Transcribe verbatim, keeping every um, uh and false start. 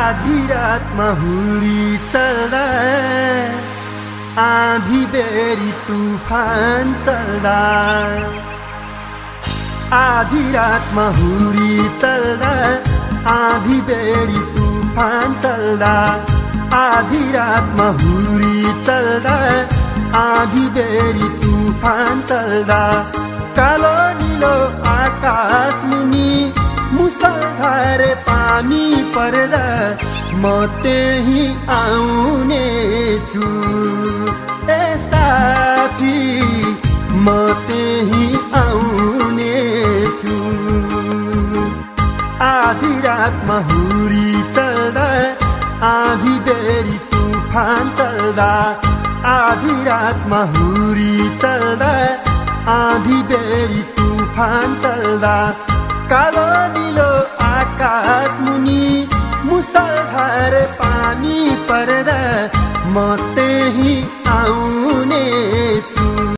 आधी रातमा हुरी चल्दा आधी बेरी तूफान चल्दा आधी रातमा हुरी चल्दा आधी बेरी तूफान चल्दा आधी रातमा हुरी चल्दा आधी बेरी तूफान चल्दा कालो नीलो आकाश मुनि मुसलधार पानी पर्दा म त्यही आउने छु ए साथी म त्यही आउने छु आधी रातमा हुरी चल्दा आधी बेरी तूफान चल्दा आधी रातमा हुरी चल्दा आधी बेरी तूफान चल्दा कालो नीलो आकाश मुनि मुसलधार पानी पर्दा म त्यही आउने छु।